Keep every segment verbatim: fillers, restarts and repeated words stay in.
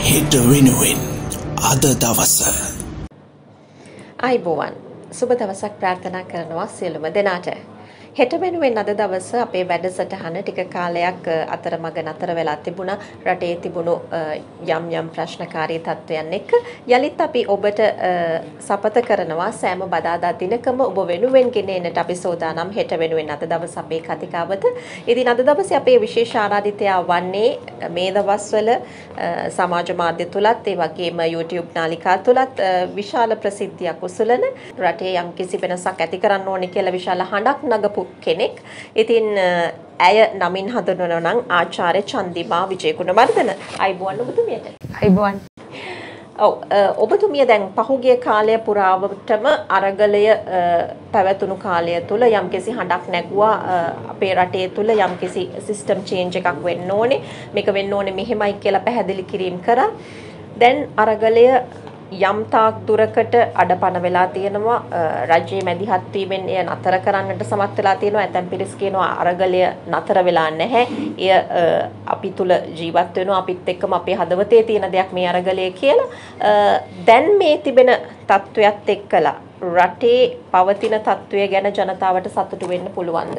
හෙට වෙනුවෙන් අද දවස. අයිබෝවන් සුබ දවසක් ප්‍රාර්ථනා කරනවා සියලුම දෙනාට. හෙට වෙනුවෙන් අද දවස අපේ වැඩසටහන ටික කාලයක් අතරමඟ නතර වෙලා තිබුණා. රටේ තිබුණු යම් යම් ප්‍රශ්නකාරී තත්ත්වයන් එක්ක යලිත් අපි ඔබට සපත කරනවා සෑම බදාදා දිනකම ඔබ වෙනුවෙන් ගෙන එන්නට අපි සෝදානම් හෙට වෙනුවෙන් අද දවස අපේ කතිකාවත. ඉතින් අද දවසේ අපේ විශේෂ ආරාධිතයා වන්නේ මේ දවස්වල සමාජ මාධ්‍ය තුලත් ඒ වගේම YouTube නාලිකා තුලත් විශාල ප්‍රසිද්ධියක් උසුලන රටේ යම් කිසි වෙනසක් ඇති කරන්න ඕනේ කියලා විශාල හඬක් නගපු කෙනෙක්. ඉතින් ඇය නමින් හඳුන්වනවා නම් ආචාර්ය චන්දිමා විජේගුණවර්ධන. අයිබෝන් ඔබතුමියට. අයිබෝන්. ඔව් ඔබතුමිය දැන් පහුගිය කාලය පුරාවටම අරගලය පැවතුණු කාලය තුල යම්කිසි හඬක් නැගුවා අපේ රටේ තුල යම්කිසි සිස්ටම් චේන්ජ් එකක් වෙන්න ඕනේ. මේක වෙන්න ඕනේ මෙහෙමයි කියලා පැහැදිලි කිරීම කරා. දැන් අරගලය යම් තාක් දුරකට අඩපණ වෙලා තියෙනවා. රජයේ මැදිහත් වීමෙන් එය නතර කරන්නට සමත් වෙලා තියෙනවා. ඇතැම් පිරිස් කියනවා අරගලය නතර වෙලා නැහැ. එය අපි තුල ජීවත් වෙනවා. අපිත් එක්කම අපේ හදවතේ තියෙන දෙයක් මේ අරගලය කියලා. දැන් මේ තිබෙන තත්වයක් එක්කලා රටේ පවතින තත්වය ගැන ජනතාවට සතුටු වෙන්න පුළුවන්ද?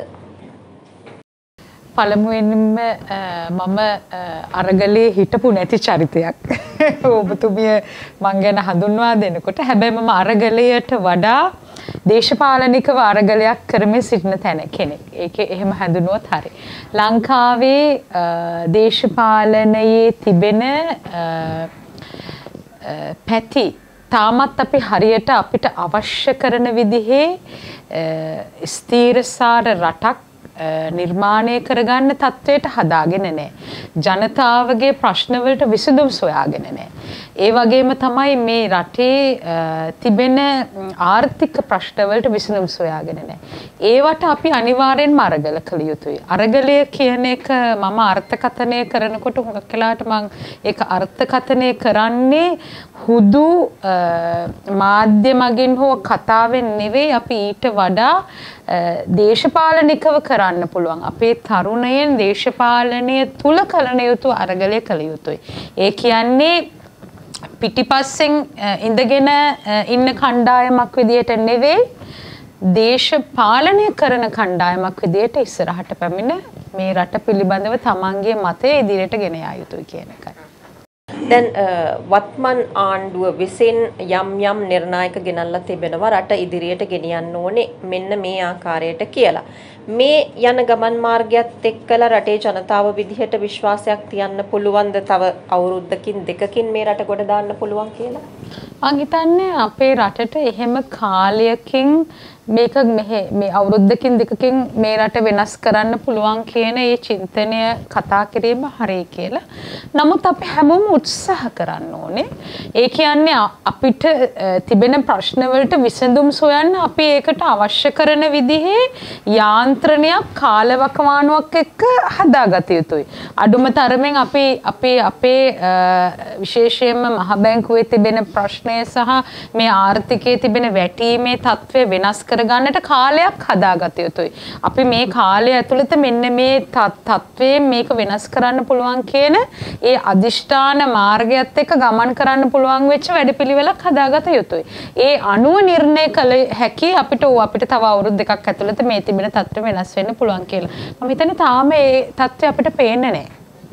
පළමුවෙන්ම මම අරගලේ හිටපු නැති චරිතයක් ඔබතුමිය මං ගැන හඳුන්වා දෙනකොට. හැබැයි මම අරගලයට වඩා දේශපාලනිකව අරගලයක් කරමින් සිටින තැන කෙනෙක්. ඒක එහෙම හඳුනුවොත් හරි. ලංකාවේ දේශපාලනයේ තිබෙන පැති තාමත් අපි හරියට අපිට අවශ්‍ය කරන විදිහේ ස්ථීරසාර රටක් නිර්මාණය කරගන්න තත්වයට හදාගෙන නැහැ. ජනතාවගේ ප්‍රශ්න වලට විසඳුම් සොයාගෙන නැහැ. ඒ වගේම තමයි මේ රටේ තිබෙන ආර්ථික ප්‍රශ්න වලට විසඳුම් සොයාගෙන නැහැ. ඒවට අපි අනිවාර්යෙන්ම අරගල කළ යුතුයි. අරගලය කියන එක මම අර්ථකථනය කරනකොට හුඟක් වෙලාවට මම ඒක අර්ථකථනය කරන්නේ හුදු මාධ්‍ය මගින් හෝ කතාවෙන් නෙවෙයි. අපි ඊට වඩා දේශපාලනිකව කරන්න පුළුවන්. අපේ තරුණයන් දේශපාලනය තුල කරන යුතු අරගලය කළ යුතුයි. ඒ කියන්නේ පිටිපස්සෙන් ඉඳගෙන ඉන්න කණ්ඩායමක් විදියට නෙවෙයි, දේශපාලනය කරන කණ්ඩායමක් විදියට ඉස්සරහට පැමිණ මේ රට පිළිබඳව තමන්ගේ මතය ඉදිරියට ගෙන යා යුතුයි කියන එකයි. දැන් වත්මන් ආණ්ඩුව විසින් යම් යම් නිර්ණායක ගෙනල්ලා තිබෙනවා රට ඉදිරියට ගෙනියන්න ඕනේ මෙන්න මේ ආකාරයට කියලා. මේ යන ගමන් මාර්ගයත් එක්කලා රටේ ජනතාව විදිහට විශ්වාසයක් තියන්න පුළුවන්ද තව අවුරුද්දකින් දෙකකින් මේ රට ගොඩ දාන්න පුළුවන් කියලා? මං හිතන්නේ අපේ රටට එහෙම කාලයකින් මේක මේ අවුරුද්දකින් දෙකකින් මේ රට වෙනස් කරන්න පුළුවන් කියන ඒ චින්තනය කතා කිරීම හරියි කියලා. නමුත් අපි හැමෝම උත්සාහ කරන්න ඕනේ. ඒ කියන්නේ අපිට තිබෙන ප්‍රශ්න වලට විසඳුම් සොයන්න අපි ඒකට අවශ්‍ය කරන විදිහේ යාන්ත්‍රණයක් කාලවකවානුවක් එක්ක හදාගත යුතුයි. අඩුම තරමින් අපි අපේ අපේ විශේෂයෙන්ම මහ බැංකුවේ තිබෙන ප්‍රශ්නය සහ මේ ආර්ථිකයේ තිබෙන වැටීමේ තත්ත්වය වෙනස් කරගන්නට කාලයක් හදාගත යුතුයි. අපි මේ කාලය ඇතුළත මෙන්න මේ තත්ත්වයෙන් මේක වෙනස් කරන්න පුළුවන් කියන ඒ අදිෂ්ඨාන මාර්ගයත් එක්ක ගමන් කරන්න පුළුවන් වෙච්ච වැඩපිළිවෙලක් හදාගත යුතුයි. ඒ අනුව නිර්ණය කළ හැකි අපිට අපිට තව අවුරුදු දෙකක් ඇතුළත මේ තිබෙන තත්ත්වය වෙනස් වෙන්න පුළුවන් කියලා. මම හිතන්නේ තාම ඒ තත්ත්වය අපිට පේන්නේ නැහැ.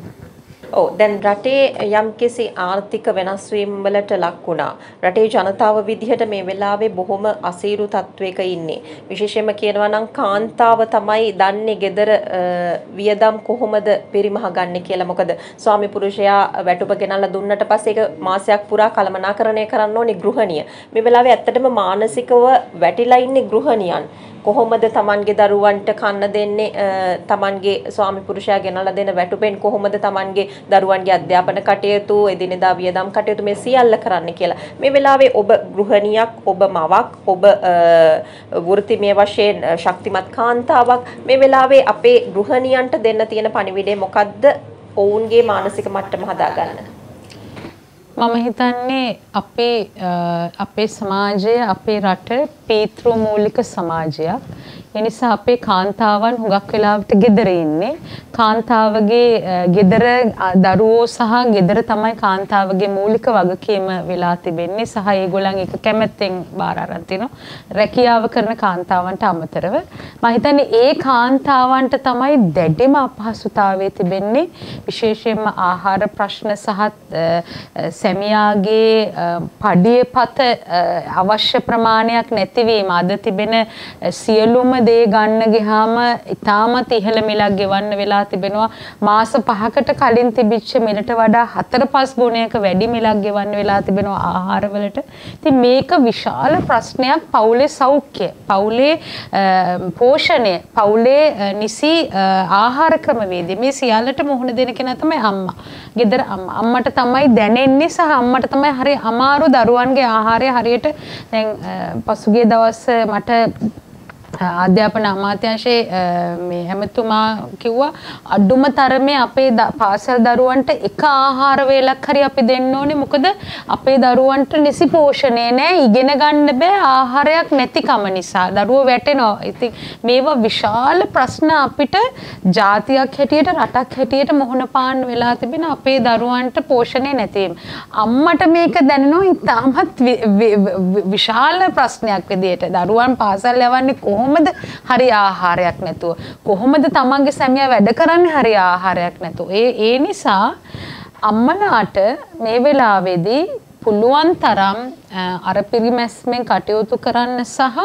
ඔව් දැන් රටේ යම්කිසි ආර්ථික වෙනස් වීම් වලට ලක් වුණා. රටේ ජනතාව විදිහට මේ වෙලාවේ බොහොම අසීරු තත්වයක ඉන්නේ. විශේෂයෙන්ම කියනවා නම් කාන්තාව තමයි දන්නේ gedara වියදම් කොහොමද පරිමහ ගන්න කියලා. මොකද ස්වාමි පුරුෂයා වැටුප ගෙනල්ලා දුන්නට පස්සේ ඒක මාසයක් පුරා කළමනාකරණය කරන්න ඕනේ ගෘහණිය. මේ වෙලාවේ ඇත්තටම මානසිකව වැටිලා ඉන්නේ ගෘහණියන්. කොහොමද තමන්ගේ දරුවන්ට කන්න දෙන්නේ? තමන්ගේ ස්වාමි පුරුෂයා ගෙනලා දෙන වැටුපෙන් කොහොමද තමන්ගේ දරුවන්ගේ අධ්‍යාපන කටයුතු, එදිනෙදා වියදම් කටයුතු මේ සියල්ල කරන්න කියලා. මේ වෙලාවේ ඔබ ගෘහණියක්, ඔබ මවක්, ඔබ වෘත්තිමය වශයෙන් ශක්තිමත් කාන්තාවක්. මේ වෙලාවේ අපේ ගෘහණියන්ට දෙන්න තියෙන පණිවිඩය මොකද්ද? ඔවුන්ගේ මානසික මට්ටම හදාගන්න. මම හිතන්නේ අපේ අපේ සමාජය අපේ රට පීතෘ මූලික සමාජයක්. ඒ නිසා අපේ කාන්තාවන් හුඟක් වෙලාවට ගෙදර ඉන්නේ. කාන්තාවගේ ගෙදර දරුවෝ සහ ගෙදර තමයි කාන්තාවගේ මූලික වගකීම වෙලා තිබෙන්නේ සහ ඒගොල්ලන් ඒක කැමැත්තෙන් බාර අරන් තිනවා. රැකියාව කරන කාන්තාවන්ට අමතරව මම හිතන්නේ ඒ කාන්තාවන්ට තමයි දැඩිම අපහසුතාවය තිබෙන්නේ. විශේෂයෙන්ම ආහාර ප්‍රශ්න සහ සැමියාගේ පඩියපත අවශ්‍ය ප්‍රමාණයක් නැතිවීම අද තිබෙන සියලුම දේ ගන්න ගියාම ඉතාමත් ඉහළ මිලක් ගෙවන්න වෙලා තිබෙනවා. මාස පහකට කලින් තිබිච්ච මිලට වඩා හතර පහ ගුණයක වැඩි මිලක් ගෙවන්න වෙලා තිබෙනවා ආහාරවලට. ඉතින් මේක විශාල ප්‍රශ්නයක්. පවුලේ සෞඛ්‍ය, පවුලේ පෝෂණය, පවුලේ නිසි ආහාර ක්‍රමවේද මේ සියල්ලට මුහුණ දෙන කෙනා තමයි අම්මා. ගෙදර අම්මා. අම්මට තමයි දැනෙන්නේ සහ අම්මට තමයි හරි අමාරු දරුවන්ගේ ආහාරය හරියට දැන් පසුගිය දවස් මට අධ්‍යාපන අමාත්‍යාංශයේ මේ හැමතුමා කිව්වා අඩුම තරමේ අපේ පාසල් දරුවන්ට එක ආහාර වේලක් හරි අපි දෙන්න ඕනේ. මොකද අපේ දරුවන්ට නිසි පෝෂණය නැහැ. ඉගෙන ගන්න බෑ ආහාරයක් නැතිකම නිසා. දරුවෝ වැටෙනවා. ඉතින් මේවා විශාල ප්‍රශ්න අපිට ජාතියක් හැටියට රටක් හැටියට මොහොන පාන්න වෙලා තිබෙන අපේ දරුවන්ට පෝෂණය නැතිවීම. අම්මට මේක දැනෙනවා ඉතාමත් විශාල ප්‍රශ්නයක් විදියට. දරුවන් පාසල් යවන්නේ කොහොමද? කොහොමද හරි ආහාරයක් නැතුව? කොහොමද තමන්ගේ සැමියා වැඩ කරන්නේ හරි ආහාරයක් නැතුව? ඒ ඒ නිසා අම්මලාට මේ වෙලාවේදී පුළුවන් තරම් අර පිරිමැස්මෙන් කටයුතු කරන්න සහ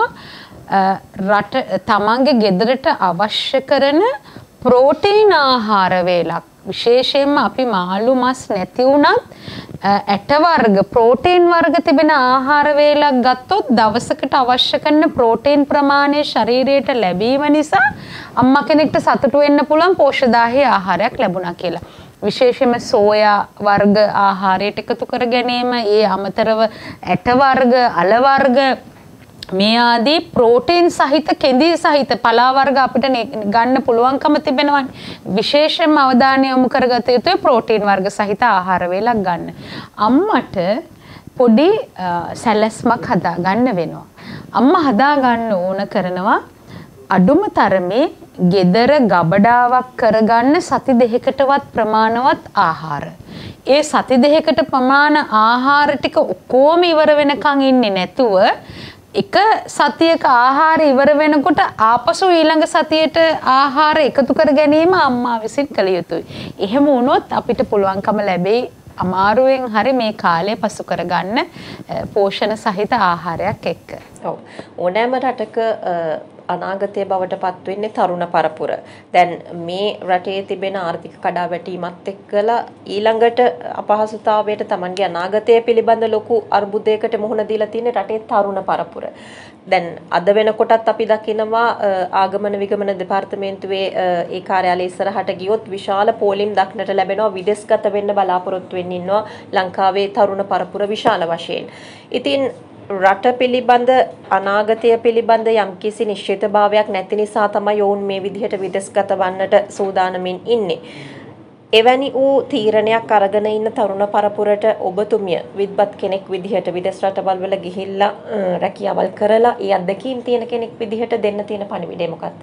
රට තමන්ගේ ගෙදරට අවශ්‍ය කරන ප්‍රෝටීන් ආහාර වේලක් විශේෂයෙන්ම අපි මාළු මස් නැති වුණත් ඇට වර්ග ප්‍රෝටීන් වර්ග තිබෙන ආහාර වේලක් ගත්තොත් දවසකට අවශ්‍ය කරන ප්‍රෝටීන් ප්‍රමාණය ශරීරයට ලැබීම නිසා අම්මා කෙනෙක්ට සතුටු වෙන්න පුළුවන් පෝෂ්‍යදායී ආහාරයක් ලැබුණා කියලා. විශේෂයෙන්ම සෝයා වර්ග ආහාරයට එකතු කර ගැනීම, ඒ අමතරව ඇට වර්ග, අල වර්ග මේ ආදී ප්‍රෝටීන් සහිත කෙඳි සහිත පලා වර්ග අපිට ගන්න පුළුවන්කම තිබෙනවා. විශේෂයෙන්ම අවධානය යොමු කරගත යුතුයි ප්‍රෝටීන් වර්ග සහිත ආහාර වේලක් ගන්න. අම්මට පොඩි සැලැස්මක් හදා ගන්න වෙනවා. අම්මා හදා ගන්න ඕන කරනවා අඩුම තරමේ ගෙදර ගබඩාවක් කරගන්න සති දෙකකටවත් ප්‍රමාණවත් ආහාර. ඒ සති දෙකකට ප්‍රමාණ ආහාර ටික ඔක්කොම ඉවර වෙනකන් ඉන්නේ නැතුව එක සතියක ආහාර ඉවර වෙනකොට ආපසු ඊළඟ සතියට ආහාර එකතු කර ගැනීම අම්මා විසින් කළ යුතුයි. එහෙම වුණොත් අපිට පුළුවන්කම ලැබෙයි අමාරුවෙන් හරි මේ කාලය පසු කරගන්න පෝෂණ සහිත ආහාරයක් එක්ක. ඔව්. ඕනෑම රටක අනාගතයේ බවට පත් වෙන්නේ තරුණ පරපුර. දැන් මේ රටේ තිබෙන ආර්ථික කඩාවැටීමත් එක්කලා ඊළඟට අපහසුතාවයට Tamanගේ අනාගතය පිළිබඳ ලොකු අර්බුදයකට මුහුණ දීලා තියෙන රටේ තරුණ පරපුර. දැන් අද වෙනකොටත් අපි දකිනවා ආගමන විගමන දෙපාර්තමේන්තුවේ ඒ කාර්යාලය ඉස්සරහට ගියොත් විශාල පෝලිම් දක්නට ලැබෙනවා. විදේශගත වෙන්න බලාපොරොත්තු වෙන්න ඉන්නවා ලංකාවේ තරුණ පරපුර විශාල වශයෙන්. ඉතින් රට පිළිබඳ අනාගතය පිළිබඳ යම්කිසි නිශ්චිතභාවයක් නැති නිසා තමයි ඔවුන් මේ විදිහට විදේශගත වන්නට සූදානමින් ඉන්නේ. එවැනි වූ තීරණයක් අරගෙන ඉන්න තරුණ පරපුරට ඔබතුමිය විද්වත් කෙනෙක් විදිහට විදේශ රටවල් වල ගිහිල්ලා රැකියාවල් කරලා ඒ අත්දැකීම් තියෙන කෙනෙක් විදිහට දෙන්න තියෙන පණිවිඩය මොකක්ද?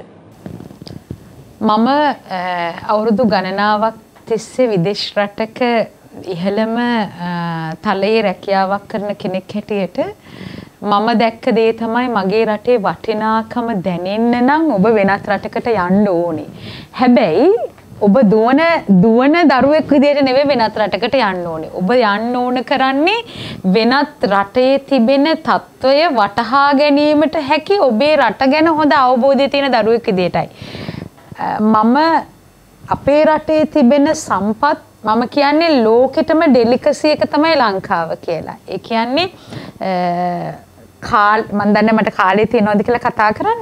මම අවුරුදු ගණනාවක් තිස්සේ විදේශ රටක ඉහළම තලයේ රැකියාවක් කරන කෙනෙක් හැටියට මම දැක්ක දේ තමයි මගේ රටේ වටිනාකම දැනෙන්න නම් ඔබ වෙනත් රටකට යන්න ඕනේ. හැබැයි ඔබ දුවන දුවන දරුවෙක් විදිහට නෙවෙයි වෙනත් රටකට යන්න ඕනේ. ඔබ යන්න ඕන කරන්නේ වෙනත් රටේ තිබෙන తত্ত্বය වටහා ගැනීමට හැකි ඔබේ රට ගැන හොඳ අවබෝධය තියෙන දරුවෙක් විදිහටයි. මම අපේ රටේ තිබෙන සම්පත් මම කියන්නේ ලෝකෙටම ඩෙලිකසි එක තමයි ලංකාව කියලා. ඒ කියන්නේ කාල් මම දන්නේ මට කාලේ තියෙනවද කියලා කතා කරන්න.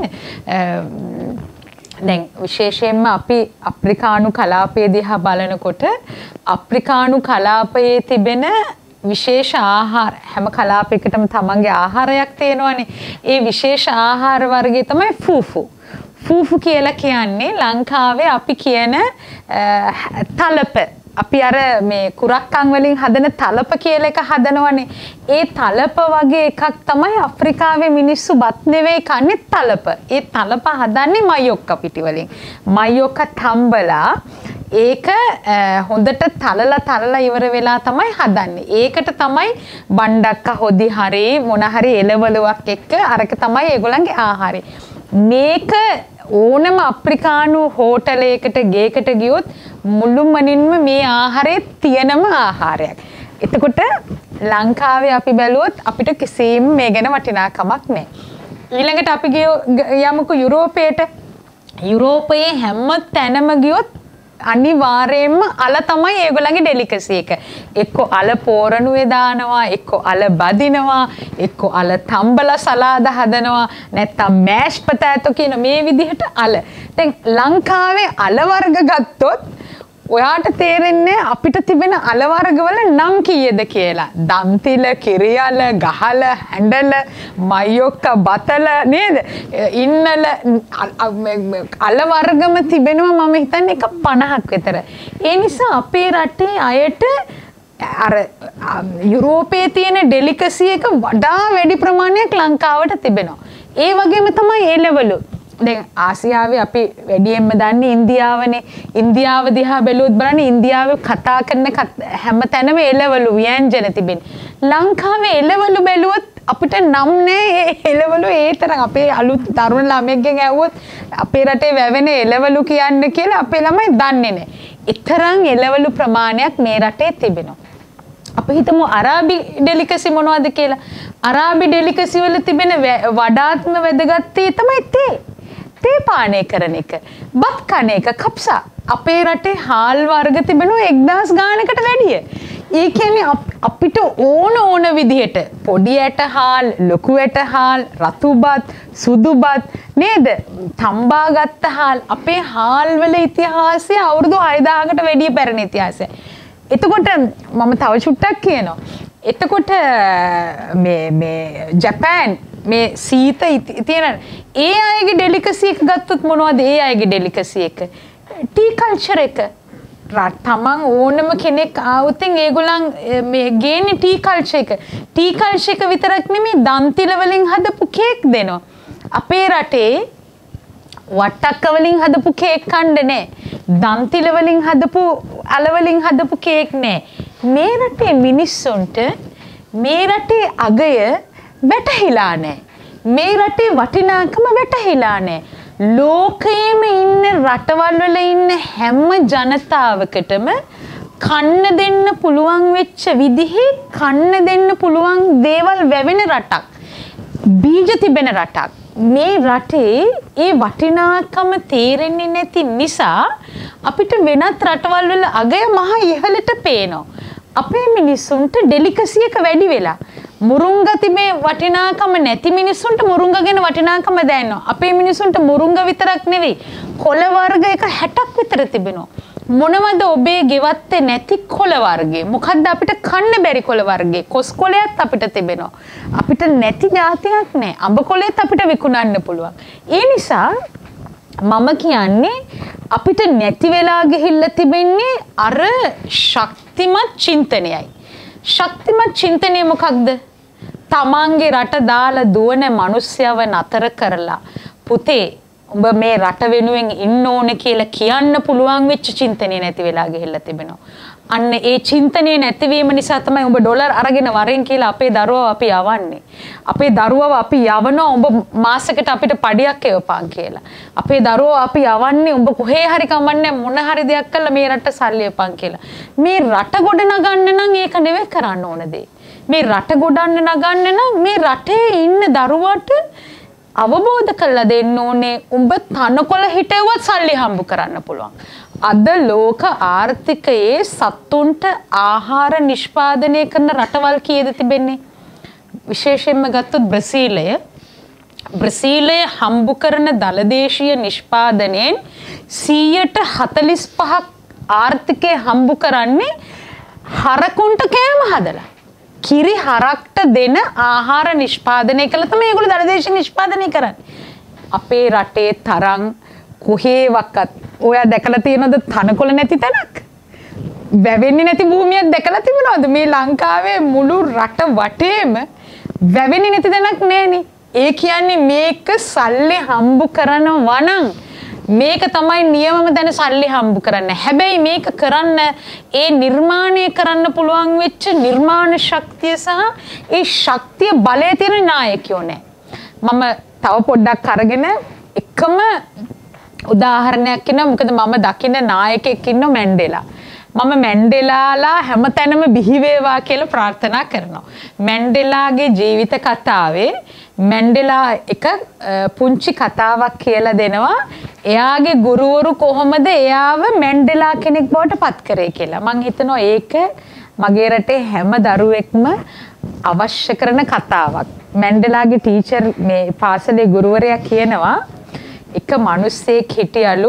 දැන් විශේෂයෙන්ම අපි අප්‍රිකානු කලාපය දිහා බලනකොට අප්‍රිකානු කලාපයේ තිබෙන විශේෂ ආහාර හැම කලාපයකටම තමන්ගේ ආහාරයක් තියෙනවානේ. ඒ විශේෂ ආහාර වර්ගය තමයි ෆූෆු. ෆූෆු කියලා කියන්නේ ලංකාවේ අපි කියන තලප අපි අර මේ කුරක්කන් වලින් හදන තලප කියලා එක හදනවනේ. ඒ තලප වගේ එකක් තමයි අප්‍රිකාවේ මිනිස්සු බත් නෙවෙයි කන්නේ තලප. ඒ තලප හදන්නේ මයොක්කා පිටි වලින්. මයොක්කා තම්බලා ඒක හොඳට තලලා තලලා ඉවර වෙලා තමයි හදන්නේ. ඒකට තමයි බණ්ඩක්ක හොදි හරි මොන හරි එළවලුවක් එක්ක අරක තමයි ඒගොල්ලන්ගේ ආහාරය. මේක ඕනම අප්‍රිකානු හෝටලයකට ගේකට ගියොත් මුළුමනින්ම මේ ආහාරයේ තියෙනම ආහාරයක්. එතකොට ලංකාවේ අපි බැලුවොත් අපිට කිසිම මේ ගැන වටිනාකමක් නැහැ. ඊළඟට අපි යමුකෝ යුරෝපයට. යුරෝපයේ හැම තැනම ගියොත් අනිවාර්යයෙන්ම අල තමයි ඒගොල්ලන්ගේ ඩෙලිකසි එක. එක්ක අල පෝරණුවේ දානවා, එක්ක අල බදිනවා, එක්ක අල තම්බලා සලාද හදනවා, නැත්තම් මෑෂ් පොටෑටෝ කියන මේ විදිහට අල. දැන් ලංකාවේ අල වර්ග ගත්තොත් ඔයාට තේරෙන්නේ අපිට තිබෙන අල වර්ගවල නම් කීයද කියලා. දම්තිල, කිරියල, ගහල, හැඬල, මයොක්ක, බතල නේද? ඉන්නල අල වර්ගම තිබෙනවා මම හිතන්නේ එක පනහක් විතර. ඒ නිසා අපේ රටේ අයට අර යුරෝපයේ තියෙන ඩෙලිකසි එක වඩා වැඩි ප්‍රමාණයක් ලංකාවට තිබෙනවා. ඒ වගේම තමයි එළවලු. දැන් ආසියාවේ අපි වැඩියෙන්ම දන්නේ ඉන්දියාවනේ. ඉන්දියාව දිහා බැලුවොත් බලන්න ඉන්දියාවේ කතා කරන හැම තැනම එළවලු ව්‍යංජන තිබෙන්නේ. ලංකාවේ එළවලු බැලුවොත් අපිට නම් නෑ එළවලු ඒ තරම්. අපේ අලුත් තරුණ ළමයෙක්ගෙන් ඇහුවොත් අපේ රටේ වැවෙන එළවලු කියන්න කියලා අපේ ළමයි දන්නේ නෑ. ඒ තරම් එළවලු ප්‍රමාණයක් මේ රටේ තිබෙනවා. අපි හිතමු අරාබි ඩෙලිකසි මොනවද කියලා. අරාබි ඩෙලිකසි වල තිබෙන වඩාත්ම වැදගත් තේ තමයි තේ. තේ පානය කරන එක. බත් කන එක, කප්සා. අපේ රටේ හාල් වර්ග තිබෙනවා එක්දාස් ගානකට වැඩිය. ඒ කියන්නේ අපිට ඕන ඕන විදිහට පොඩි ඇට හාල්, ලොකු ඇට හාල්, රතු බත්, සුදු බත් නේද? තම්බා ගත්ත හාල්. අපේ හාල් වල ඉතිහාසය අවුරුදු හයදාහකට වැඩිය පැරණි ඉතිහාසය. එතකොට මම තව චුට්ටක් කියනවා. එතකොට මේ මේ ජපාන් මේ සීත තියෙන ඒ අයගේ ඩෙලිකසි එක ගත්තොත් මොනවද ඒ අයගේ ඩෙලිකසි එක? ටී කල්චර් එක. තමන් ඕනම කෙනෙක් ආවොතින් ඒගොල්ලන් මේ ගේන්නේ ටී කල්චර් එක. ටී කල්චර් එක විතරක් නෙමෙයි දන්තිල වලින් හදපු කේක් දෙනවා. අපේ රටේ වට්ටක්ක වලින් හදපු කේක් කන්න නෑ. දන්තිල වලින් හදපු අල වලින් හදපු කේක් නෑ. මේ රටේ මිනිස්සුන්ට මේ රටේ අගය වැටහිලා නෑ. මේ රටේ වටිනාකම වැටහිලා නෑ. ලෝකයේම ඉන්න රටවල් වල ඉන්න හැම ජනතාවකටම කන්න දෙන්න පුළුවන් වෙච්ච විදිහේ කන්න දෙන්න පුළුවන් දේවල් වැවෙන රටක්. බීජ තිබෙන රටක්. මේ රටේ ඒ වටිනාකම තේරෙන්නේ නැති නිසා අපිට වෙනත් රටවල් වල අගය මහ ඉහළට පේනවා. අපේ මිනිස්සුන්ට ඩෙලිකසි එක වැඩි වෙලා. මුරුංග තිබේ වටිනාකම නැති මිනිස්සුන්ට මුරුංග ගැන වටිනාකම දැනෙනවා. අපේ මිනිස්සුන්ට මුරුංග විතරක් නෙවෙයි කොළ වර්ග එක හැටක් විතර තිබෙනවා. මොනවද ඔබේ ගෙවත්තේ නැති කොළ වර්ගය? මොකද්ද අපිට කන්න බැරි කොළ වර්ගය? කොස් කොළයක් අපිට තිබෙනවා. අපිට නැති જાතියක් නැහැ. අඹ කොළෙත් අපිට විකුණන්න පුළුවන්. ඒ නිසා මම කියන්නේ අපිට නැති වෙලා ගිහිල්ලා තිබෙන්නේ අර ශක්තිමත් චින්තනයයි. ශක්තිමත් චින්තනය මොකක්ද? තමන්ගේ රට දාලා දුවන මිනිස්සයව නතර කරලා පුතේ උඹ මේ රට වෙනුවෙන් ඉන්න ඕන කියලා කියන්න පුළුවන් වෙච්ච චින්තනය නැති වෙලා ගිහිල්ලා තිබෙනවා. අන්න ඒ චින්තනය නැතිවීම නිසා තමයි උඹ ඩොලර් අරගෙන වරෙන් කියලා අපේ දරුවව අපි යවන්නේ. අපේ දරුවව අපි යවනවා උඹ මාසෙකට අපිට පඩියක් එවපන් කියලා. අපේ දරුවව අපි යවන්නේ උඹ කොහේ හරි කමන්නේ මොන හරි දෙයක් කළා මේ රට සල්ලි එපන් කියලා. මේ රට ගොඩ නගන්න නම් ඒක නෙවෙයි කරන්න ඕන දේ. මේ රට ගොඩන්න නගන්න නම් මේ රටේ ඉන්න දරුවට අවබෝධ කරලා දෙන්න ඕනේ උඹ තනකොළ හිටෙව්වත් සල්ලි හම්බ කරන්න පුළුවන්. අද ලෝක ආර්ථිකයේ සතුන්ට ආහාර නිෂ්පාදනය කරන රටවල් කීයද තිබෙන්නේ? විශේෂයෙන්ම ගත්තොත් බ්‍රසීලය. බ්‍රසීලය හම්බ කරන දලදේශීය නිෂ්පාදනයෙන් සීයට හතළිස් පහක් ආර්ථිකය හම්බ කරන්නේ හරකුන්ට කෑම හදලා. කිරි හරක්ට දෙන ආහාර නිෂ්පාදනය කළා තමයි ඒගොල්ලෝ දලදේශීය නිෂ්පාදනය කරන්නේ. අපේ රටේ තරම් කොහේවත් ඔයා දැකලා තියෙනවද තනකොළ නැති තැනක්? වැවෙන්නේ නැති භූමියක් දැකලා තිබුණාද? මේ ලංකාවේ මුළු රට වටේම වැවෙන්නේ නැති තැනක් නැහනේ. ඒ කියන්නේ මේක සල්ලි හම්බ කරනවා නම් මේක තමයි නියමම දැන සල්ලි හම්බ කරන්න. හැබැයි මේක කරන්න ඒ නිර්මාණය කරන්න පුළුවන් වෙච්ච නිර්මාණ ශක්තිය සහ ඒ ශක්තිය බලය තියෙන නායකයෝ නැහැ. මම තව පොඩ්ඩක් අරගෙන එකම උදාහරණයක් කියනවා. මොකද මම දකින නායකයෙක් ඉන්න මැන්ඩෙලා. මම මැන්ඩෙලාලා හැමතැනම බිහි වේවා කියලා ප්‍රාර්ථනා කරනවා. මැන්ඩෙලාගේ ජීවිත කතාවේ මැන්ඩෙලා එක පුංචි කතාවක් කියලා දෙනවා. එයාගේ ගුරුවරු කොහොමද එයාව මැන්ඩෙලා කෙනෙක් බවට පත් කරේ කියලා. මං හිතනවා ඒක මගේ රටේ හැම දරුවෙක්ම අවශ්‍ය කරන කතාවක්. මැන්ඩෙලාගේ ටීචර් මේ පාසලේ ගුරුවරයා කියනවා එක මිනිස්සෙක් හිටියලු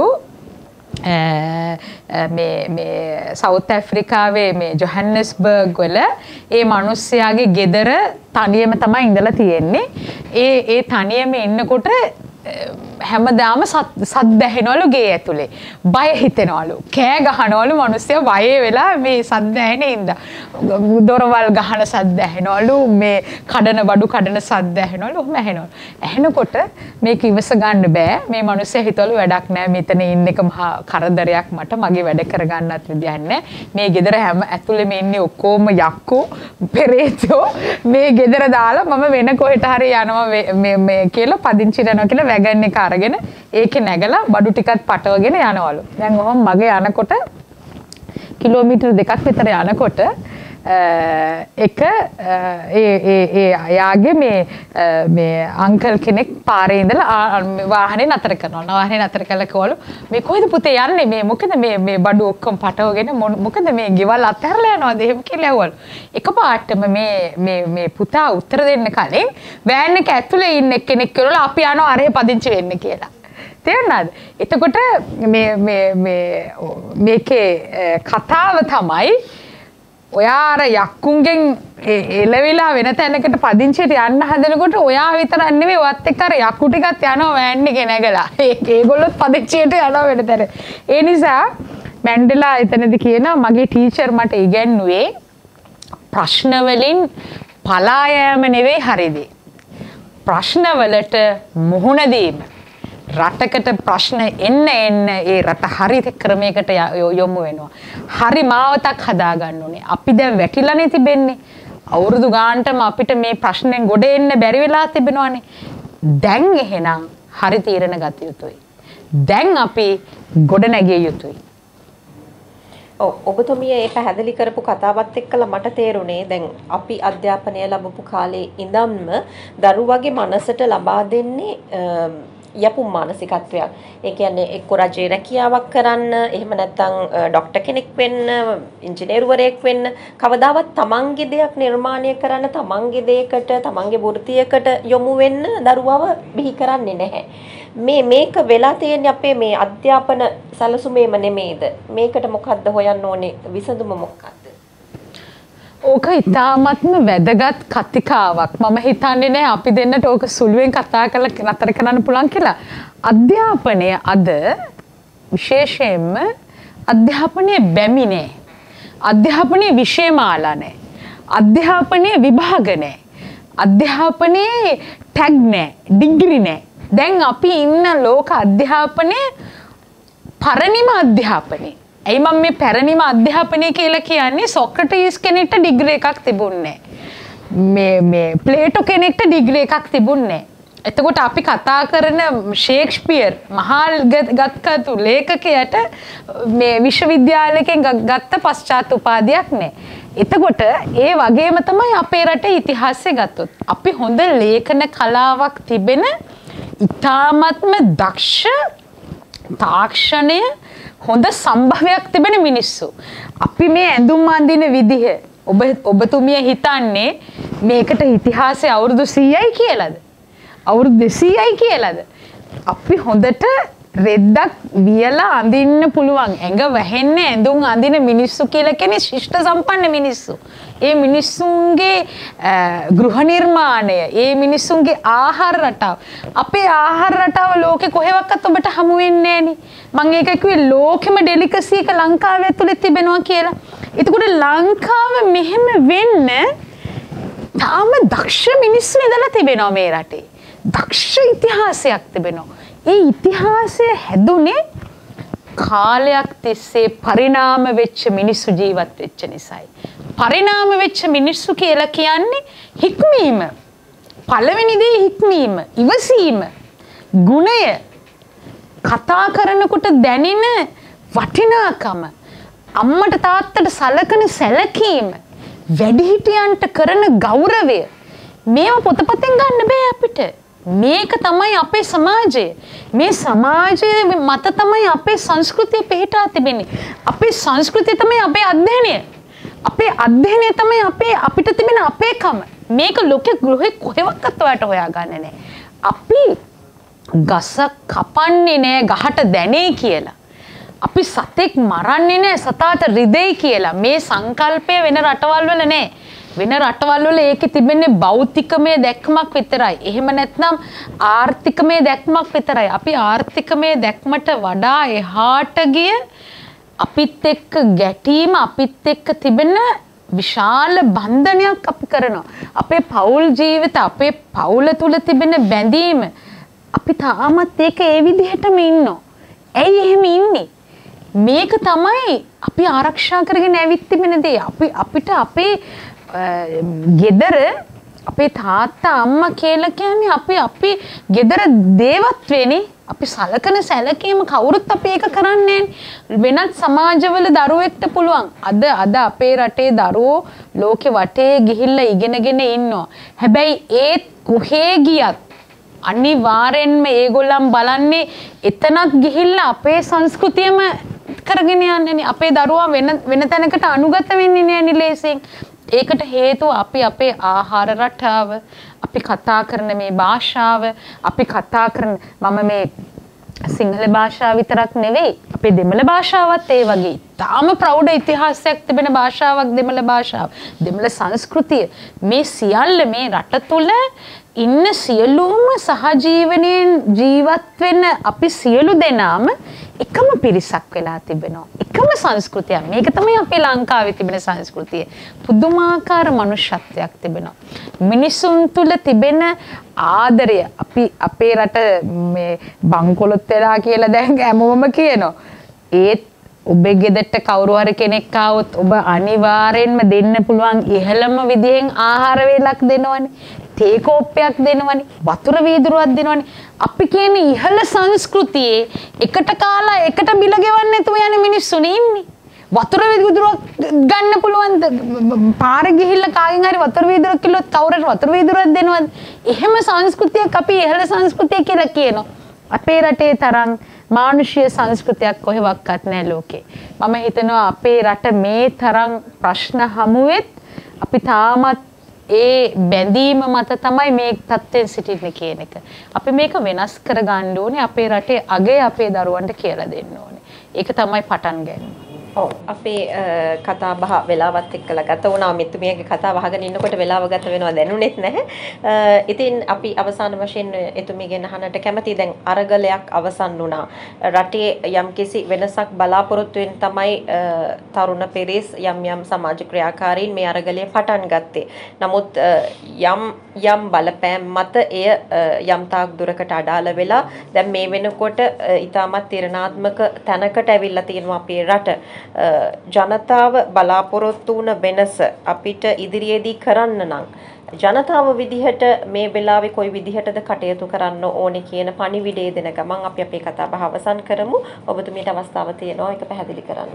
මේ මේ සවුත් ඇෆ්‍රිකාවේ මේ ජොහන්නෙස්බර්ග් වල ඒ මිනිස්සයාගේ ගෙදර තනියම තමයි ඉඳලා තියෙන්නේ. ඒ ඒ තනියම ඉන්නකොට හැමදාම සද්ද ඇහෙනවලු ගේ ඇතුලේ. බය හිතෙනවලු. කෑ ගහනවලු මිනිස්සයා බය වෙලා මේ සද්ද ඇහෙන ඉඳලා. දොරවල් ගහන සද්ද ඇහෙනවලු, මේ කඩන බඩු කඩන සද්ද ඇහෙනවලු, ඔහොම ඇහෙනවලු. ඇහෙනකොට මේක ඉවස ගන්න බෑ. මේ මිනිස්සයා හිතවලු වැඩක් නෑ මෙතන ඉන්න එක මහා කරදරයක් මට, මගේ වැඩ කරගන්නත් විදියක් නෑ. මේ ගෙදර හැම ඇතුලේම ඉන්නේ ඔක්කොම යක්කු, පෙරේතෝ. මේ ගෙදර දාලා මම වෙන කොහෙට හරි යනවා මේ මේ කියලා පදිංචි කරනවා කියලා වැගන් එක අරගෙන ඒකේ නැගලා බඩු ටිකක් පටවගෙන යනවලු. දැන් ඔහොම මගේ යනකොට කිලෝමීටර් දෙකක් විතර යනකොට එක ඒ ඒ ඒ යාගේ මේ මේ අංකල් කෙනෙක් පාරේ ඉඳලා වාහනේ නතර කරනවා. වාහනේ නතර කළා කවලු මේ කොහෙද පුතේ යන්නේ? මේ මොකද මේ මේ බඩු ඔක්කොම පටවගෙන මොකද මේ ගෙවල් අතහැරලා යනවද? එහෙම කියලා ඇහුවලු. එකපාරටම මේ මේ මේ පුතා උත්තර දෙන්න කලින් වෑන් එක ඇතුලේ ඉන්න කෙනෙක් කියලා අපි යනවා අරේ පදිංචි වෙන්න කියලා. තේරුණාද? එතකොට මේ මේ මේ මේකේ කතාව තමයි ඔයා අර යක්කුන්ගෙන් එලවිලා වෙන තැනකට පදිංචියට යන්න හදනකොට ඔයා විතරක් නෙවෙයි ඔයත් එක්ක අර යක්කු ටිකත් යනවා වෑන් එකේ නැගලා. ඒගොල්ලොත් පදිංචියට යනවා වෙන තැන. ඒ නිසා මැන්ඩෙලා එතනදී කියනවා මගේ ටීචර් මට ඉගැන්නුවේ ප්‍රශ්න වලින් පලා යෑම නෙවෙයි හරිදී. ප්‍රශ්න වලට මුහුණ දීම. රටකට ප්‍රශ්න එන්න එන්න ඒ රට හරි ක්‍රමයකට යොමු වෙනවා. හරි මාවතක් හදාගන්න ඕනේ. අපි දැන් වැටිලානේ තිබෙන්නේ. අවුරුදු ගානටම අපිට මේ ප්‍රශ්නෙන් ගොඩ එන්න බැරි වෙලා තිබෙනවානේ. දැන් එහෙනම් හරි තීරණ ගත යුතුයි. දැන් අපි ගොඩ නැගිය යුතුයි. ඔව් ඔබතුමිය ඒ පැහැදිලි කරපු කතාවත් එක්කලා මට තේරුණේ දැන් අපි අධ්‍යාපනය ලැබපු කාලේ ඉඳන්ම දරුවගේ මනසට ලබා දෙන්නේ යපුම් මානසිකත්වයක්. ඒ කියන්නේ එක්ක රජේ රැකියාවක් කරන්න, එහෙම නැත්නම් ડોක්ටර් කෙනෙක් වෙන්න, ඉංජිනේරුවරයෙක් වෙන්න, කවදාවත් තමන්ගේ දෙයක් නිර්මාණය කරන්න, තමන්ගේ දෙයකට, තමන්ගේ වෘත්තියකට යොමු වෙන්න දරුවව බිහි කරන්නේ නැහැ. මේ මේක වෙලා තියෙන්නේ අපේ මේ අධ්‍යාපන සැලසුමේම නෙමෙයිද? මේකට මොකද්ද හොයන්න ඕනේ විසඳුම මොකක්ද? ඕක ඉතාමත්ම වැදගත් කතිකාවක්. මම හිතන්නේ නෑ අපි දෙන්නට ඕක සුළුවෙන් කතා කරලා නතර කරන්න පුළුවන් කියලා. අධ්‍යාපනය අද විශේෂයෙන්ම අධ්‍යාපනයේ බැමි නෑ. අධ්‍යාපනයේ විෂය මාලා නෑ. අධ්‍යාපනයේ විභාග නෑ. අධ්‍යාපනයේ ටැග් නෑ. ඩිග්‍රී නෑ. දැන් අපි ඉන්න ලෝක අධ්‍යාපනයේ පරණිම අධ්‍යාපනයේ. ඇයි මම මේ පැරණිම අධ්‍යාපනය කියලා කියන්නේ? සොක්‍රටිස් කෙනෙක්ට ඩිග්‍රී එකක් තිබුණේ මේ මේ ප්ලේටෝ කෙනෙක්ට ඩිග්‍රී එකක් තිබුණේ. එතකොට අපි කතා කරන ෂේක්ස්පියර් මහා ගත්කතු ලේඛකයාට මේ විශ්වවිද්‍යාලයකින් ගත්ත පශ්චාත් උපාධියක් නැහැ. එතකොට ඒ වගේම තමයි අපේ රටේ ඉතිහාසය ගත්තොත් අපි හොඳ ලේඛන කලාවක් තිබෙන ඉතාමත්ම දක්ෂ තාක්ෂණය හොඳ සම්භවයක් තිබෙන මිනිස්සු. අපි මේ ඇඳුම් අඳින විදිහ ඔබ ඔබතුමිය හිතන්නේ මේකට ඉතිහාසය අවුරුදු සීයයි කියලාද? අවුරුදු දෙසීයයි කියලාද? අපි හොඳට රෙද්දක් වියලා අඳින්න පුළුවන්. ඇඟ වැහෙන්නේ ඇඳුම් අඳින මිනිස්සු කියලා කියන්නේ ශිෂ්ට සම්පන්න මිනිස්සු. ඒ මිනිස්සුන්ගේ ගෘහ නිර්මාණය, ඒ මිනිස්සුන්ගේ ආහාර රටාව, අපේ ආහාර රටාව ලෝකේ කොහෙවත් ඔබට හමු වෙන්නේ නැහෙනි. මම ඒක කිව්වේ ලෝකෙම ඩෙලිකසි එක ලංකාවේ ඇතුලේ තිබෙනවා කියලා. එතකොට ලංකාව මෙහෙම වෙන්න තාම දක්ෂ මිනිස්සු ඉඳලා තිබෙනවා මේ රටේ. දක්ෂ ඉතිහාසයක් තිබෙනවා. ඒ ඉතිහාසය හැදුනේ කාලයක් තිස්සේ පරිණාම වෙච්ච මිනිස්සු ජීවත් වෙච්ච නිසායි. පරිණාම වෙච්ච මිනිස්සු කියලා කියන්නේ හික්මීම. පළවෙනි දේ හික්මීම, ඉවසීම, ගුණය, කතා කරනකොට දැනෙන වටිනාකම, අම්මට තාත්තට සලකන සැලකීම, වැඩිහිටියන්ට කරන ගෞරවය. මේවා පොතපතෙන් ගන්න බෑ අපිට. මේක තමයි අපේ සමාජය. මේ සමාජයේ මත තමයි අපේ සංස්කෘතිය පිහිටා තිබෙන්නේ. අපේ සංස්කෘතිය තමයි අපේ අධ්‍යයනය. අපේ අධ්‍යයනය තමයි අපේ අපිට තිබෙන අපේකම. මේක ලෝකෙ ගෘහේ කොහෙවත් ඔයාලට හොයාගන්න නෑ. අපි ගස කපන්නේ නෑ ගහට දැනේ කියලා. අපි සතෙක් මරන්නේ නෑ සතාට රිදෙයි කියලා. මේ සංකල්පය වෙන රටවල් වල නෑ. වෙන රටවල් වල ඒකේ තිබෙන්නේ භෞතිකමය දැක්මක් විතරයි. එහෙම නැත්නම් ආර්ථිකමය දැක්මක් විතරයි. අපි ආර්ථිකමය දැක්මට වඩා එහාට ගිය අපිත් එක්ක ගැටීම, අපිත් එක්ක තිබෙන විශාල බන්ධනයක් අපි කරනවා. අපේ පෞල් ජීවිත, අපේ පෞල තුල තිබෙන බැඳීම අපි තාමත් ඒක ඒ විදිහටම ඉන්නවා. ඇයි එහෙම ඉන්නේ? මේක තමයි අපි ආරක්ෂා කරගෙන ඇවිත් තිබෙන දේ. අපි අපිට අපේ ගෙදර අපේ තාත්තා අම්මා කියලා කියන්නේ අපි අපි ගෙදර දේවත්වේනේ. අපි සලකන සැලකීම කවුරුත් අපි ඒක කරන්නේ නැහැ. වෙනත් සමාජවල දරුවෙක්ට පුළුවන්. අද අද අපේ රටේ දරුවෝ ලෝකෙ වටේ ගිහිල්ලා ඉගෙනගෙන ඉන්නවා. හැබැයි ඒත් කොහේ ගියත් අනිවාර්යෙන්ම ඒගොල්ලන් බලන්නේ එතනත් ගිහිල්ලා අපේ සංස්කෘතියම කරගෙන යන්නනේ. අපේ දරුවා වෙන වෙන තැනකට අනුගත වෙන්නේ නැහැ නිලේසින්. ඒකට හේතුව අපි අපේ ආහාර රටාව, අපි කතා කරන මේ භාෂාව, අපි කතා කරන මම මේ සිංහල භාෂාව විතරක් නෙවෙයි අපේ දෙමළ භාෂාවත් ඒ වගේ තාම ප්‍රෞಢ ඉතිහාසයක් තිබෙන භාෂාවක් දෙමළ භාෂාව. දෙමළ සංස්කෘතිය මේ සියල්ල මේ රට තුල ඉන්න සියලුම සහජීවනයෙන් ජීවත් වෙන අපි සියලු දෙනාම එකම පිරිසක් වෙලා තිබෙනවා. එකම සංස්කෘතියක්. මේක තමයි අපේ ලංකාවේ තිබෙන සංස්කෘතිය. පුදුමාකාර මනුෂ්‍යත්වයක් තිබෙනවා. මිනිසුන් තුල තිබෙන ආදරය අපි අපේ රට මේ බංකොලොත් වෙලා කියලා දැන් හැමෝම කියනවා. ඒත් ඔබේ ගෙදරට කවුරු හරි කෙනෙක් ආවොත් ඔබ අනිවාර්යෙන්ම දෙන්න පුළුවන් ඉහළම විදිහෙන් ආහාර වේලක් දෙනවනේ. තේ කෝප්පයක් දෙනවනේ. වතුර වීදුරුවක් දෙනවනේ. අපි කියන්නේ ඉහළ සංස්කෘතියේ එකට කාලා එකට බිල ගෙවන්න නැතුව යන මිනිස්සුනේ ඉන්නේ. වතුර වීදුරුවක් ගන්න පුළුවන්ද? පාරේ ගිහිල්ලා කාගෙන් හරි වතුර වීදුරුවක් කිව්වොත් කවුරුහරි වතුර වීදුරුවක් දෙනවද? එහෙම සංස්කෘතියක් අපි ඉහළ සංස්කෘතිය කියලා කියනවා. අපේ රටේ තරම් මානුෂීය සංස්කෘතියක් කොහෙවත් නැහැ ලෝකේ. මම හිතනවා අපේ රට මේ තරම් ප්‍රශ්න හමුවෙත් අපි තාමත් ඒ බැඳීම මත තමයි මේ තත්ත්වයෙන් සිටින්නේ කියන එක. අපි මේක වෙනස් කර ගන්න ඕනේ. අපේ රටේ අගය අපේ දරුවන්ට කියලා දෙන්න ඕනේ. ඒක තමයි පටන් ගන්න. ඔව් අපේ කතා බහ වෙලාවත් එක්කලා ගත වුණා. මෙතුමියගේ කතාව අහගෙන ඉන්නකොට වෙලාව ගත වෙනවා දැනුනේත් නැහැ. ඉතින් අපි අවසාන වශයෙන් එතුමියගෙන් අහන්නට කැමතියි. දැන් අරගලයක් අවසන් වුණා. රටේ යම්කිසි වෙනසක් බලාපොරොත්තු වෙන තමයි තරුණ පෙරේස් යම් යම් සමාජ ක්‍රියාකාරීන් මේ අරගලය පටන් ගත්තේ. නමුත් යම් යම් බලපෑම් මත එය යම් තාක් දුරකට අඩාල වෙලා දැන් මේ වෙනකොට ඊටමත් තීරණාත්මක තැනකට ඇවිල්ලා තියෙනවා අපේ රට. ජනතාව බලාපොරොත්තු වුණ වෙනස අපිට ඉදිරියේදී කරන්න නම් ජනතාව විදිහට මේ වෙලාවේ කොයි විදිහටද කටයුතු කරන්න ඕනේ කියන පණිවිඩය දෙන ගමන් අපි අපේ කතා බහ අවසන් කරමු. ඔබතුමීට අවස්ථාව තියෙනවා ඒක පැහැදිලි කරන්න.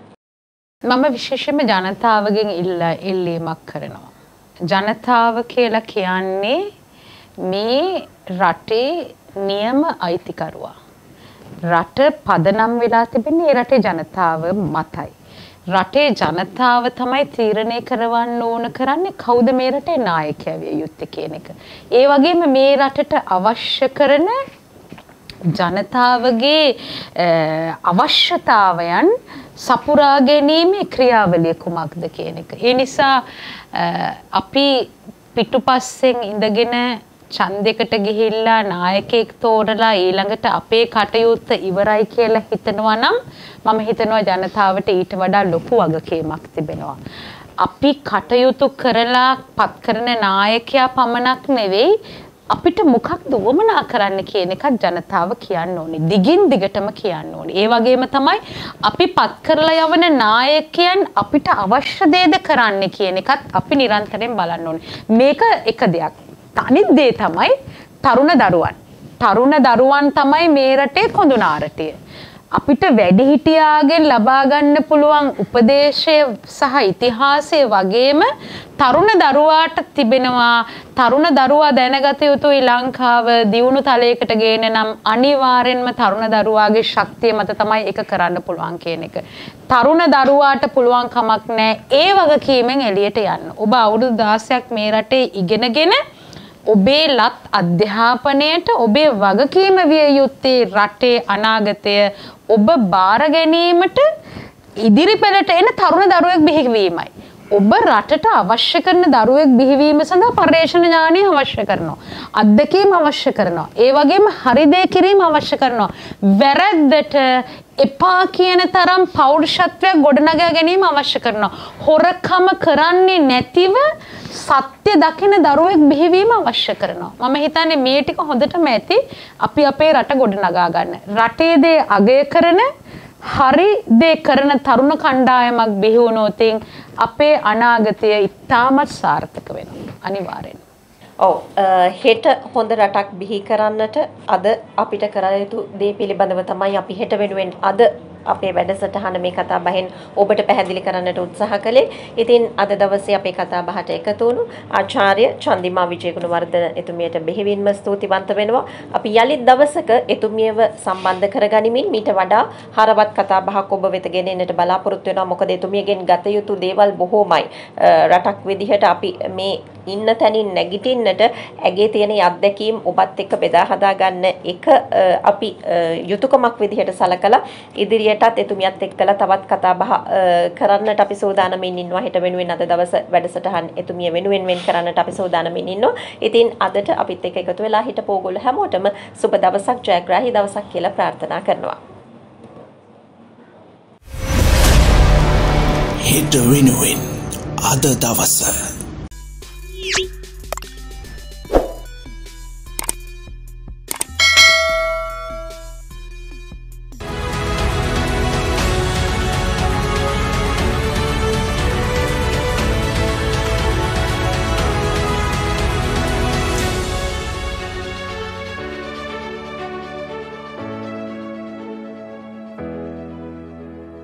මම විශේෂයෙන්ම ජනතාවගෙන් ඉල්ලීමක් කරනවා. ජනතාව කියලා කියන්නේ මේ රටේ නියම අයිතිකරුවා. රට පදනම් වෙලා තිබෙන්නේ ඒ රටේ ජනතාව මතයි. රටේ ජනතාව තමයි තීරණය කරවන්න ඕන කරන්නේ කවුද මේ රටේ නායකයා විය යුත්තේ කියන එක. ඒ වගේම මේ රටට අවශ්‍ය කරන ජනතාවගේ අවශ්‍යතාවයන් සපුරා ගැනීමේ ක්‍රියාවලිය කුමක්ද කියන එක. ඒ නිසා අපි පිටුපස්සෙන් ඉඳගෙන ඡන්දයකට ගිහිල්ලා නායකයෙක් තෝරලා ඊළඟට අපේ කටයුත්ත ඉවරයි කියලා හිතනවා නම් මම හිතනවා ජනතාවට ඊට වඩා ලොකු වගකීමක් තිබෙනවා. අපි කටයුතු කරලා පත් කරන නායකයා පමණක් නෙවෙයි අපිට මොකක්ද වමනා කරන්න කියන එකත් ජනතාව කියන්න ඕනේ. දිගින් දිගටම කියන්න ඕනේ. ඒ වගේම තමයි අපි පත් කරලා යවන නායකයන් අපිට අවශ්‍ය දේද කරන්න කියන එකත් අපි නිරන්තරයෙන් බලන්න ඕනේ. මේක එක දෙයක්. අනිත් දේ තමයි තරුණ දරුවන්. තරුණ දරුවන් තමයි මේ රටේ කොඳුනාරටිය. අපිට වැඩිහිටියාගෙන් ලබා ගන්න පුළුවන් උපදේශය සහ ඉතිහාසය වගේම තරුණ දරුවාට තිබෙනවා තරුණ දරුවා දැනගත යුතුයි ලංකාව දියුණු තලයකට ගේන නම් අනිවාර්යෙන්ම තරුණ දරුවාගේ ශක්තිය මත තමයි ඒක කරන්න පුළුවන් කියන එක. තරුණ දරුවාට පුළුවන් කමක් නැහැ ඒ වගකීමෙන් එළියට යන්න. ඔබ අවුරුදු දාසයක් මේ රටේ ඉගෙනගෙන ඔබේ ලත් අධ්‍යාපනයට ඔබේ වගකීම විය යුත්තේ රටේ අනාගතය ඔබ බාර ගැනීමට ඉදිරිපෙළට එන තරුණ දරුවෙක් බිහිවීමයි. ඔබ රටට අවශ්‍ය කරන දරුවෙක් බිහිවීම සඳහා පර්යේෂණ ඥානය අවශ්‍ය කරනවා. අත්දැකීම් අවශ්‍ය කරනවා. ඒ වගේම හරි දේ කිරීම අවශ්‍ය කරනවා. වැරද්දට එපා කියන තරම් පෞරුෂත්වයක් ගොඩනගා ගැනීම අවශ්‍ය කරනවා. හොරකම කරන්නේ නැතිව සත්‍ය දකින දරුවෙක් බිහිවීම අවශ්‍ය කරනවා. මම හිතන්නේ මේ ටික හොඳටම ඇති අපි අපේ රට ගොඩනගා ගන්න. රටේ දේ අගය කරන හරි දේ කරන තරුණ කණ්ඩායමක් බිහි වුණොත් අපේ අනාගතය ඉතාමත් සාර්ථක වෙනවා. අනිවාර්යෙන්. ඔව් හෙට හොඳ රටක් බිහි කරන්නට අද අපිට කර යුතු දේ පිළිබඳව තමයි අපි හෙට වෙනුවෙන් අද අපේ වැඩසටහන මේ කතා බහෙන් ඔබට පැහැදිලි කරන්නට උත්සාහ කළේ. ඉතින් අද දවසේ අපේ කතා බහට එකතු වුණු ආචාර්ය චන්දිමා විජේගුණවර්ධන එතුමියට බෙහෙවින්ම ස්තුතිවන්ත වෙනවා. අපි යලිත් දවසක එතුමියව සම්බන්ධ කරගනිමින් මීට වඩා හරවත් කතා බහක් ඔබ වෙත ගෙනෙන්නට බලාපොරොත්තු වෙනවා. මොකද එතුමියගෙන් ගත යුතු දේවල් බොහෝමයි. රටක් විදිහට අපි මේ ඉන්න තැනින් නැගිටින්නට ඇගේ තියෙන අත්දැකීම් ඔබත් එක්ක බෙදා හදා ගන්න එක අපි යුතුයකමක් විදිහට සලකලා ඉදිරියටත් එතුමියත් එක්කලා තවත් කතා බහ කරන්නට අපි සූදානම්ින් ඉන්නවා. හෙට වෙනුවෙන් අද දවස වැඩසටහන් එතුමිය වෙනුවෙන් වෙන් කරන්නට අපි සූදානම්ින් ඉන්නවා. ඉතින් අදට අපිත් එක්ක එකතු වෙලා හිටපු ඕගොල්ලෝ හැමෝටම සුබ දවසක් ජයග්‍රාහී දවසක් කියලා ප්‍රාර්ථනා කරනවා. හෙට වෙනුවෙන් අද දවස